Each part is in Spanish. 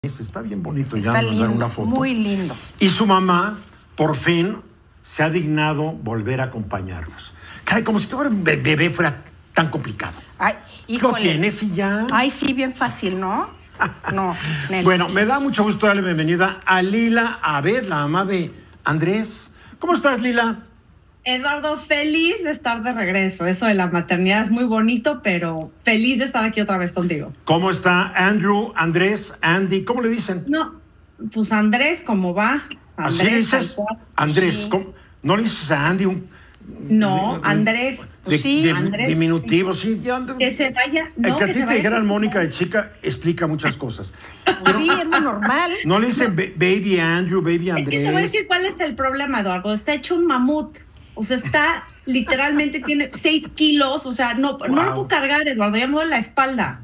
Está bien bonito, ya Está nos lindo, dar una foto. muy lindo. Y su mamá, por fin, se ha dignado volver a acompañarnos. Caray, como si todo un bebé fuera tan complicado. Ay, ¿Lo híjole. tienes y ya? Ay, sí, bien fácil, ¿no? No, Nelly. Bueno, me da mucho gusto darle bienvenida a Lila Abed, la mamá de Andrés. ¿Cómo estás, Lila? Eduardo, feliz de estar de regreso. Eso de la maternidad es muy bonito, pero feliz de estar aquí otra vez contigo. ¿Cómo está Andrew, Andrés, Andy? ¿Cómo le dicen? No, pues Andrés, ¿cómo va? ¿Así Andrés, le dices? tal cual. Andrés, Sí. ¿cómo? ¿No le dices a Andy un... No, Andrés. Sí, Andrés. Diminutivo, sí. Ya, Que se vaya. el No, que a que ti se te vaya. dijeran Mónica de chica explica muchas cosas. Pues sí, es lo normal. No le dicen baby Andrew, baby Es que te voy a Andrés. decir cuál es el problema, Eduardo. Está hecho un mamut. O sea, está literalmente, tiene 6 kilos. O sea, no lo puedo cargar, Eduardo. Ya me duele la espalda.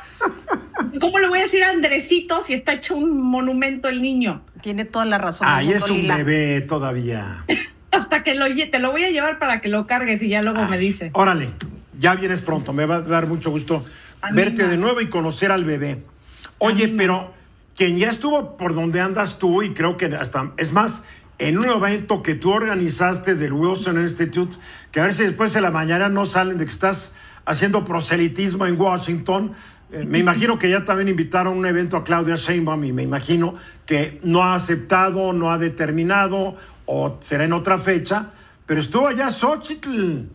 ¿Cómo le voy a decir a Andresito si está hecho un monumento el niño? Tiene toda la razón. Ay, del es mundo, un Lila. bebé todavía. Hasta que te lo voy a llevar para que lo cargues y ya luego me dices. Órale, ya vienes pronto. Me va a dar mucho gusto A mí verte más. de nuevo y conocer al bebé. Oye, A mí pero quien ya estuvo por donde andas tú, y creo que hasta, es más, en un evento que tú organizaste del Wilson Institute, que a ver si después de la mañana no salen de que estás haciendo proselitismo en Washington. Me imagino que ya también invitaron a un evento a Claudia Sheinbaum y me imagino que no ha aceptado, no ha determinado o será en otra fecha, pero estuvo allá Xochitl.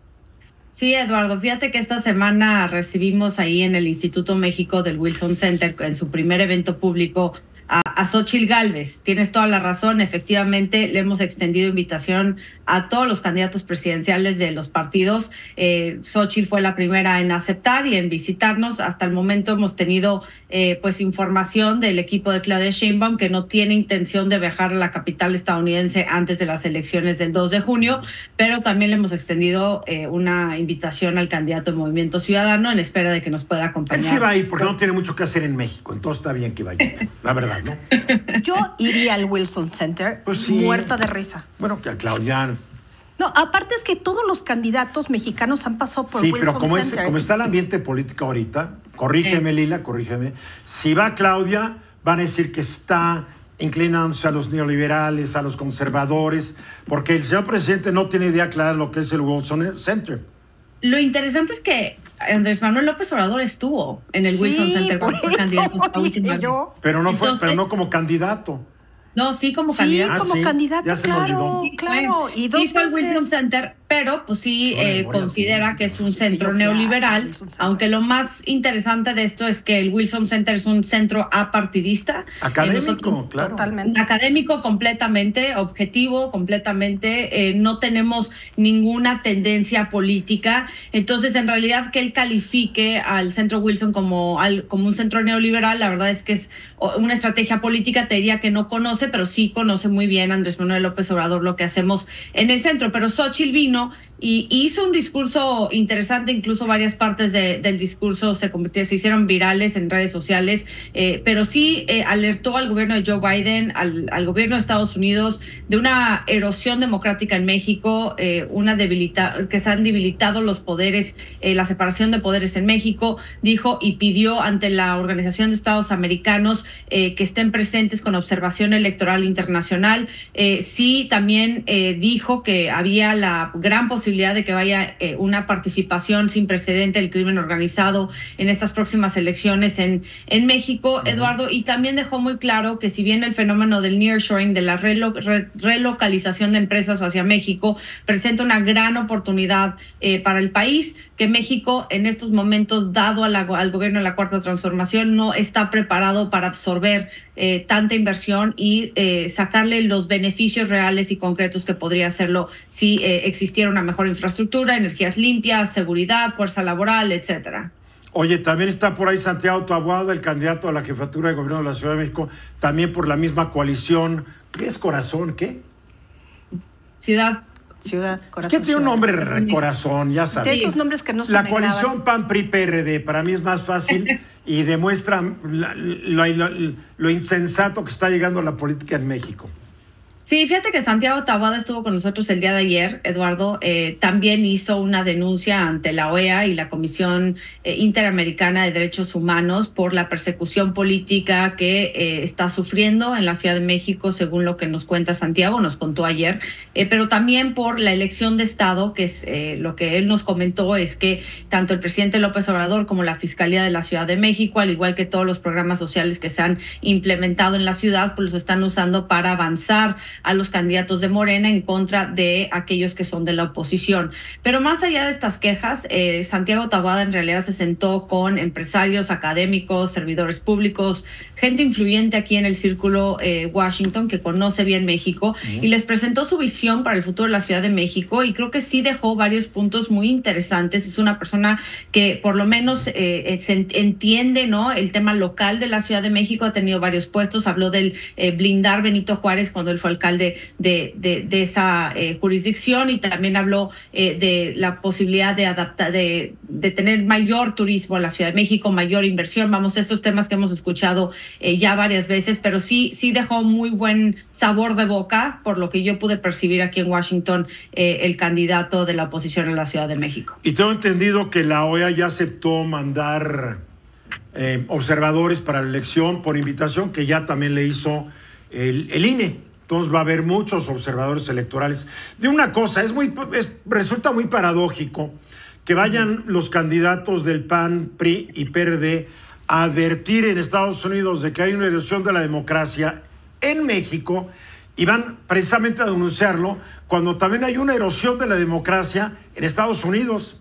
Sí, Eduardo, fíjate que esta semana recibimos ahí en el Instituto México del Wilson Center, en su primer evento público, a Xóchitl Gálvez. Tienes toda la razón, efectivamente le hemos extendido invitación a todos los candidatos presidenciales de los partidos. Xóchitl fue la primera en aceptar y en visitarnos. Hasta el momento hemos tenido pues información del equipo de Claudia Sheinbaum que no tiene intención de viajar a la capital estadounidense antes de las elecciones del 2 de junio, pero también le hemos extendido una invitación al candidato de Movimiento Ciudadano en espera de que nos pueda Él acompañar. sí va a ir porque no tiene mucho que hacer en México, entonces está bien que vaya, la verdad, ¿no? Yo iría al Wilson Center Pues sí. muerta de risa. Bueno, que a Claudia... No, aparte es que todos los candidatos mexicanos han pasado por Sí, Wilson pero Center. como está el ambiente político ahorita, corrígeme, Lila, corrígeme. Si va Claudia, van a decir que está inclinándose a los neoliberales, a los conservadores, porque el señor presidente no tiene idea clara de lo que es el Wilson Center. Lo interesante es que Andrés Manuel López Obrador estuvo en el Sí, Wilson Center por cuando fue eso candidato esta dije última vez. yo. Pero no Entonces- pero no como candidato. No, sí, como Sí, candidato. Ah, como sí, candidato, ya se me claro, olvidó. claro. Y dos sí fue al veces. Wilson Center, pero pues sí Órale, considera que es un centro yo fui al neoliberal, Wilson Center. aunque lo más interesante de esto es que el Wilson Center es un centro apartidista. Académico, Nosotros- claro. Totalmente. Académico completamente, objetivo completamente, no tenemos ninguna tendencia política. Entonces, en realidad, que él califique al Centro Wilson como un centro neoliberal, la verdad es que es una estrategia política, te diría que no conoce, pero sí conoce muy bien Andrés Manuel López Obrador lo que hacemos en el centro. Pero Xóchitl vino y hizo un discurso interesante, incluso varias partes del discurso se hicieron virales en redes sociales, pero sí alertó al gobierno de Joe Biden, al gobierno de Estados Unidos, de una erosión democrática en México, que se han debilitado los poderes, la separación de poderes en México. Dijo y pidió ante la Organización de Estados Americanos que estén presentes con observación electoral internacional. Sí, también dijo que había la gran posibilidad de que vaya una participación sin precedente del crimen organizado en estas próximas elecciones en México, Eduardo, y también dejó muy claro que si bien el fenómeno del nearshoring, de la relocalización de empresas hacia México, presenta una gran oportunidad para el país, que México en estos momentos, dado al gobierno de la Cuarta Transformación, no está preparado para absorber tanta inversión y sacarle los beneficios reales y concretos que podría hacerlo si existiera una mejor infraestructura, energías limpias, seguridad, fuerza laboral, etcétera. Oye, también está por ahí Santiago Taboada, el candidato a la jefatura de gobierno de la Ciudad de México, también por la misma coalición. ¿Qué es Corazón? ¿Qué? Ciudad. Ciudad, Es corazón. que tiene un ciudad. nombre Corazón, ya De sabes. esos nombres que no se La me coalición graban. PAN-PRI-PRD para mí es más fácil y demuestra lo insensato que está llegando la política en México. Sí, fíjate que Santiago Taboada estuvo con nosotros el día de ayer, Eduardo. También hizo una denuncia ante la OEA y la Comisión Interamericana de Derechos Humanos por la persecución política que está sufriendo en la Ciudad de México, según lo que nos cuenta Santiago, nos contó ayer, pero también por la elección de Estado, que es lo que él nos comentó, es que tanto el presidente López Obrador como la Fiscalía de la Ciudad de México, al igual que todos los programas sociales que se han implementado en la ciudad, pues los están usando para avanzar a los candidatos de Morena en contra de aquellos que son de la oposición. Pero más allá de estas quejas, Santiago Taboada en realidad se sentó con empresarios, académicos, servidores públicos, gente influyente aquí en el círculo Washington que conoce bien México y les presentó su visión para el futuro de la Ciudad de México y creo que sí dejó varios puntos muy interesantes. Es una persona que por lo menos se entiende, ¿no?, el tema local de la Ciudad de México, ha tenido varios puestos, habló del blindar Benito Juárez cuando él fue alcalde de esa jurisdicción y también habló de la posibilidad de adaptar, de tener mayor turismo en la Ciudad de México, mayor inversión. Vamos, estos temas que hemos escuchado ya varias veces, pero sí dejó muy buen sabor de boca por lo que yo pude percibir aquí en Washington, el candidato de la oposición en la Ciudad de México. Y tengo entendido que la OEA ya aceptó mandar observadores para la elección por invitación, que ya también le hizo el INE. Entonces va a haber muchos observadores electorales. De una cosa, resulta muy paradójico que vayan los candidatos del PAN, PRI y PRD a advertir en Estados Unidos de que hay una erosión de la democracia en México y van precisamente a denunciarlo cuando también hay una erosión de la democracia en Estados Unidos.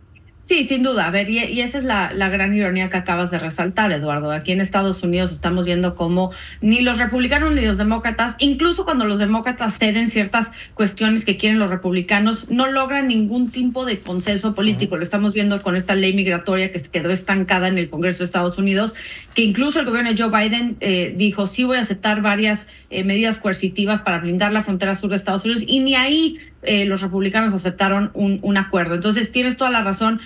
Sí, sin duda. A ver, y esa es la gran ironía que acabas de resaltar, Eduardo. Aquí en Estados Unidos estamos viendo cómo ni los republicanos ni los demócratas, incluso cuando los demócratas ceden ciertas cuestiones que quieren los republicanos, no logran ningún tipo de consenso político. Lo estamos viendo con esta ley migratoria que quedó estancada en el Congreso de Estados Unidos, que incluso el gobierno de Joe Biden dijo, sí voy a aceptar varias medidas coercitivas para blindar la frontera sur de Estados Unidos, y ni ahí los republicanos aceptaron un acuerdo. Entonces tienes toda la razón,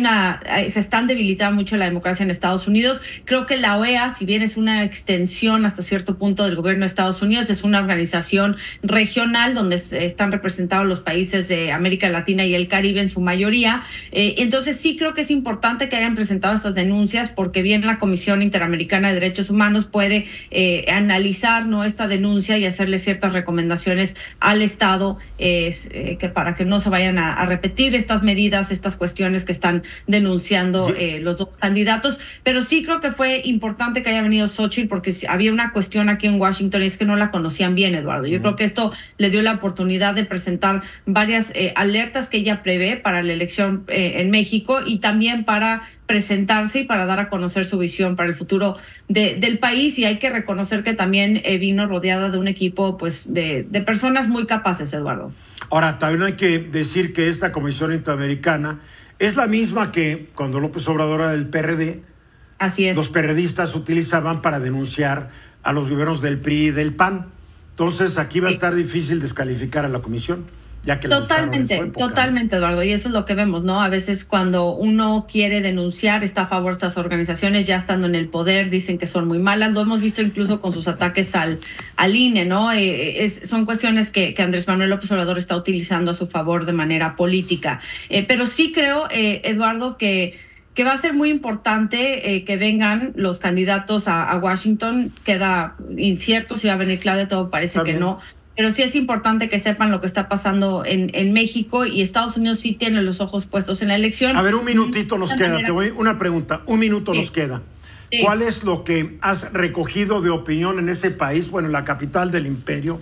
se están debilitando mucho la democracia en Estados Unidos. Creo que la OEA, si bien es una extensión hasta cierto punto del gobierno de Estados Unidos, es una organización regional donde están representados los países de América Latina y el Caribe en su mayoría. Entonces sí creo que es importante que hayan presentado estas denuncias, porque bien la Comisión Interamericana de Derechos Humanos puede analizar, ¿no?, esta denuncia y hacerle ciertas recomendaciones al Estado, que para que no se vayan a repetir estas medidas, estas cuestiones que están denunciando los dos candidatos. Pero sí creo que fue importante que haya venido Xochitl, porque había una cuestión aquí en Washington y es que no la conocían bien, Eduardo. Yo creo que esto le dio la oportunidad de presentar varias alertas que ella prevé para la elección en México y también para presentarse y para dar a conocer su visión para el futuro del país. Y hay que reconocer que también vino rodeada de un equipo pues de personas muy capaces, Eduardo. Ahora, también hay que decir que esta Comisión Interamericana es la misma que cuando López Obrador era del PRD, así es, los PRDistas utilizaban para denunciar a los gobiernos del PRI y del PAN. Entonces aquí va a estar difícil descalificar a la comisión, ya que totalmente, época, totalmente, ¿no?, Eduardo, y eso es lo que vemos, ¿no? A veces cuando uno quiere denunciar, está a favor de estas organizaciones, ya estando en el poder, dicen que son muy malas. Lo hemos visto incluso con sus ataques al INE, ¿no? Son cuestiones que Andrés Manuel López Obrador está utilizando a su favor de manera política. Pero sí creo, Eduardo, que va a ser muy importante que vengan los candidatos a Washington. Queda incierto si va a venir Claudia, todo parece que no. Pero sí es importante que sepan lo que está pasando en México, y Estados Unidos sí tiene los ojos puestos en la elección. A ver, un minutito nos queda. Te voy una pregunta. Un minuto nos queda. ¿Cuál es lo que has recogido de opinión en ese país, bueno, en la capital del imperio,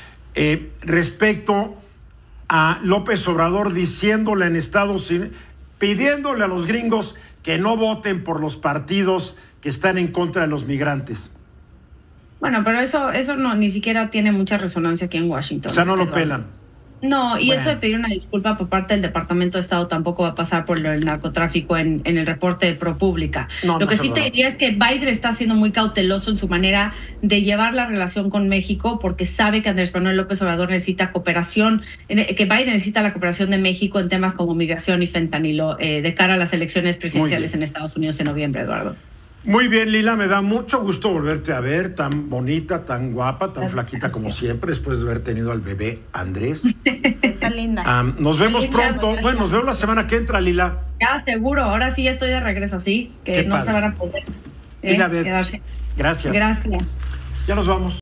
respecto a López Obrador diciéndole en Estados Unidos, pidiéndole a los gringos que no voten por los partidos que están en contra de los migrantes? Bueno, pero eso no, ni siquiera tiene mucha resonancia aquí en Washington. O sea, no lo pelan. No, y eso de pedir una disculpa por parte del Departamento de Estado tampoco va a pasar por el narcotráfico en el reporte de ProPublica. Lo que sí te diría es que Biden está siendo muy cauteloso en su manera de llevar la relación con México, porque sabe que Andrés Manuel López Obrador necesita cooperación, que Biden necesita la cooperación de México en temas como migración y fentanilo de cara a las elecciones presidenciales en Estados Unidos en noviembre, Eduardo. Muy bien, Lila, me da mucho gusto volverte a ver, tan bonita, tan guapa, tan flaquita como siempre, después de haber tenido al bebé Andrés. Está linda. Nos vemos Muchas pronto. gracias. Bueno, nos vemos la semana que entra, Lila. Ya, seguro, ahora sí ya estoy de regreso, sí, que Qué no padre. se van a poder Lila, a ver, quedarse. gracias. Gracias. Ya nos vamos.